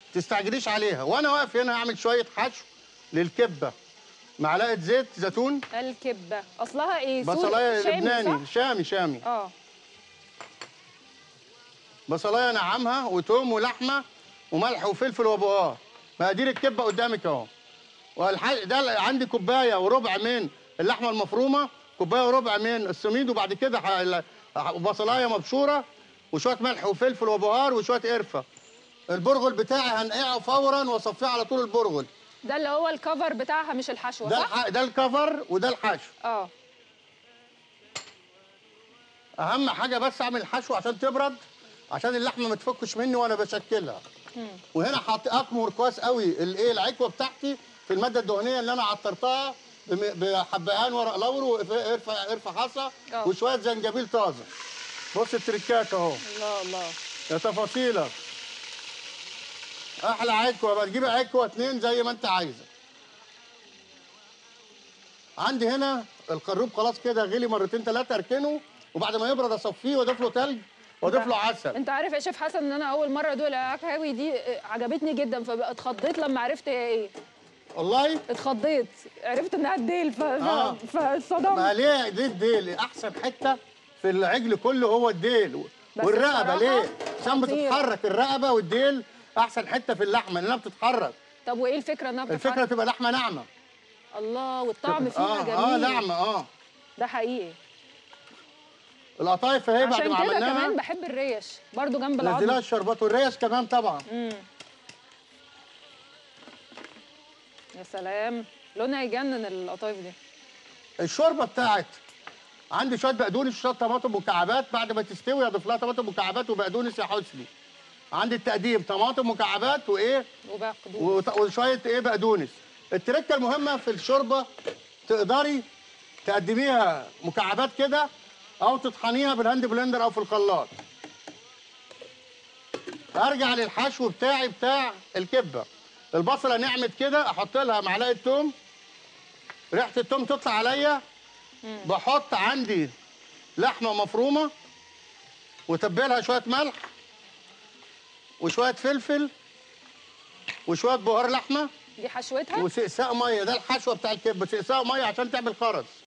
تستعجليش عليها. وانا واقف هنا هعمل شويه حشو للكبه. معلقه زيت زيتون. الكبه اصلها ايه؟ بصلايه شامي لبناني. صح؟ شامي. بصلايه نعمها وتوم ولحمه وملح وفلفل وبهار. مقادير الكبه قدامك اهو. ده عندي كوبايه وربع من اللحمه المفرومه، كوبايه وربع من السميد، وبعد كده بصلايه مبشوره وشويه ملح وفلفل وبهار وشويه قرفه. البرغل بتاعي هنقعه فورا واصفيه على طول البرغل. ده اللي هو الكفر بتاعها مش الحشوه صح؟ ده الكفر وده الحشو. اهم حاجه بس اعمل الحشو عشان تبرد، عشان اللحمه ما تفكش مني وانا بشكلها. وهنا اكمر كويس قوي العكوه بتاعتي في الماده الدهنيه اللي انا عطرتها بحبهان ورق لورو وقرفه حصى وشويه زنجبيل طازه. بص التركات اهو. الله يا تفاصيلك. احلى عكوه بقى، تجيبي عكوه 2 زي ما انت عايزه. عندي هنا القروب خلاص كده غلي مرتين 3، اركنه وبعد ما يبرد اصفيه واضيف له ثلج واضيف له عسل. انت عارف يا شيف حسن ان انا اول مره ادوق العكاوي دي عجبتني جدا، فاتخضيت لما عرفت هي ايه. والله اتخضيت، عرفت انها الديل فاتصدمت. ما ليه دي الديل احسن حته في العجل كله هو الديل والرقبه. ليه؟ عشان بتتحرك الرقبه والديل احسن حته في اللحمه لانها بتتحرك. طب وايه الفكره انها بتتحرك؟ الفكره تبقى لحمه ناعمه. الله، والطعم فيها جميل. ناعمه. ده حقيقي. القطايف اهي بعد ما عملناها. عشان كده كمان بحب الريش برضو جنب العظم. نزلها الشربات والريش كمان طبعا. يا سلام، لونها يجنن القطايف دي. الشوربه بتاعت عندي شويه بقدونس وشويه طماطم مكعبات، بعد ما تستوي اضيف لها طماطم مكعبات وبقدونس يا حسني. عندي التقديم طماطم مكعبات وشويه بقدونس. التركه المهمه في الشوربه تقدري تقدميها مكعبات كده او تطحنيها بالهاند بلندر او في الخلاط. ارجع للحشو بتاعي بتاع الكبه. البصله نعمت كده احط لها معلقه توم، ريحه التوم تطلع عليا. بحط عندي لحمه مفرومه وتبلها شويه ملح وشويه فلفل وشويه بهار لحمه. دي حشوتها؟ وسقساء ميه. ده الحشوه بتاع الكبه، سقساء ميه عشان تعمل خرز.